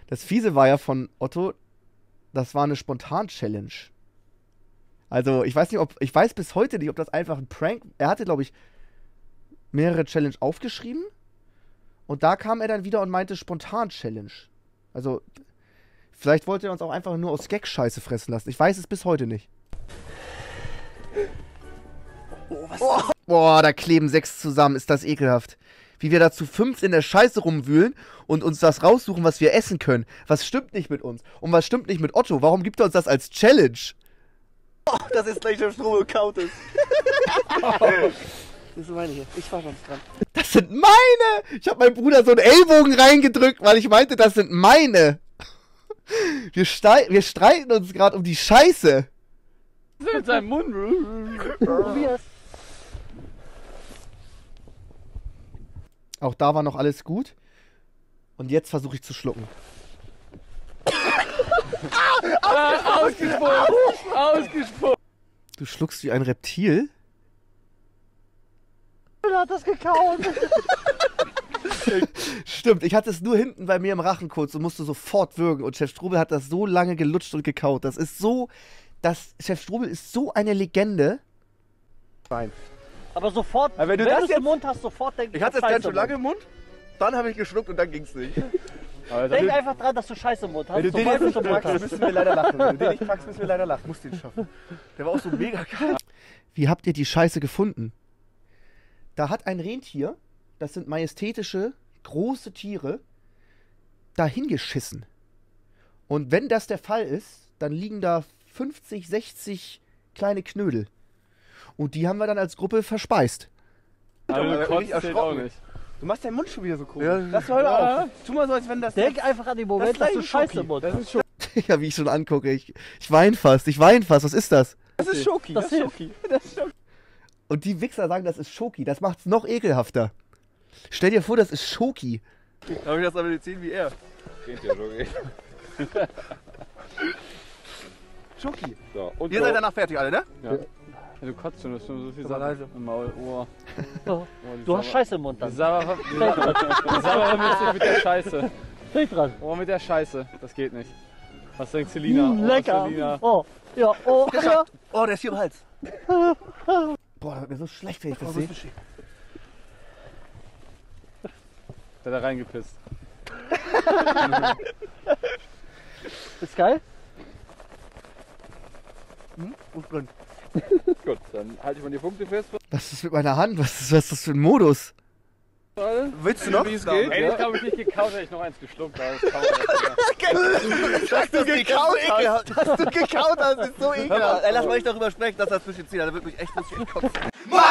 Das Fiese war ja von Otto, das war eine Spontan-Challenge. Also, ich weiß bis heute nicht, ob das einfach ein Prank. Er hatte, glaube ich, mehrere Challenge aufgeschrieben. Und da kam er dann wieder und meinte Spontan-Challenge. Also, vielleicht wollte er uns auch einfach nur aus Gag-Scheiße fressen lassen. Ich weiß es bis heute nicht. Oh, was ist das? Boah, da kleben 6 zusammen. Ist das ekelhaft. Wie wir da zu 5 in der Scheiße rumwühlen und uns das raussuchen, was wir essen können. Was stimmt nicht mit uns? Und was stimmt nicht mit Otto? Warum gibt er uns das als Challenge? Oh, das ist gleich der Strom und kaut es. Das meine ich jetzt. Ich war schon dran. Das sind meine! Ich habe meinem Bruder so einen Ellbogen reingedrückt, weil ich meinte, das sind meine. Wir streiten uns gerade um die Scheiße. In seinem Mund. Tobias. Auch da war noch alles gut. Und jetzt versuche ich zu schlucken. Ausgespuckt! Ausgespuckt! Du schluckst wie ein Reptil? Er hat das gekaut. Stimmt, ich hatte es nur hinten bei mir im Rachen kurz und musste sofort würgen. Und Chef Strubel hat das so lange gelutscht und gekaut. Das ist so... Chef Strubel ist so eine Legende. Nein. Aber sofort, aber wenn du das das jetzt jetzt im Mund hast, sofort denken. Ich hatte es dann schon lange im Mund, dann habe ich geschluckt und dann ging es nicht. Denk einfach dran, dass du Scheiße im Mund hast. Wenn du den jetzt nicht im Mund packst, hast. müssen wir leider lachen. Wenn du den nicht packst, müssen wir leider lachen. Musst den schaffen. Der war auch so mega kalt. Wie habt ihr die Scheiße gefunden? Da hat ein Rentier, das sind majestätische, große Tiere, da hingeschissen. Und wenn das der Fall ist, dann liegen da 50, 60 kleine Knödel. Und die haben wir dann als Gruppe verspeist. Aber du kotzt kotzt auch nicht. Du machst deinen Mund schon wieder so komisch. Ja. Lass mal auf. Tu mal so, als wenn das... Denk einfach an den Moment, dass du Scheiße im Mund Das hast. ist Schoki. Ja, wie ich schon angucke. Ich wein fast. Was ist das? Das ist Schoki. Das Das ist Schoki. Das ist Schoki. Und die Wichser sagen, das ist Schoki. Das macht's noch ekelhafter. Stell dir vor, das ist Schoki. Darf ich das aber nicht sehen wie er? Geht ja Schoki. Schoki. So, und Ihr seid danach fertig alle, ne? Ja. Du kotzt schon, du hast schon so viel Sachen im Maul. Oh. Du hast Scheiße im Mund Die dann. Sabber vermisst sich mit der Scheiße. Denk dran. Oh, mit der Scheiße. Das geht nicht. Was denkt Selina? Oh, Lecker. Selina. Oh, ja, oh, ja. Oh, der ist hier im Hals. Boah, das wird mir so schlecht, wenn ich das sehe. Der hat da reingepisst. Ist geil? Und drin. Gut, dann halte ich mal die Punkte fest. Was ist mit meiner Hand? Was ist das für ein Modus? Willst du noch? Wie es geht? Ey, das habe ich nicht gekaut, hätte ich noch eins geschluckt. Aber das kann man Dass du gekaut hast. Dass du gekaut hast, ist so ekelhaft. Ey, lass mal nicht darüber sprechen, dass das ein bisschen zieht. Da wird mich echt ein bisschen kotzen.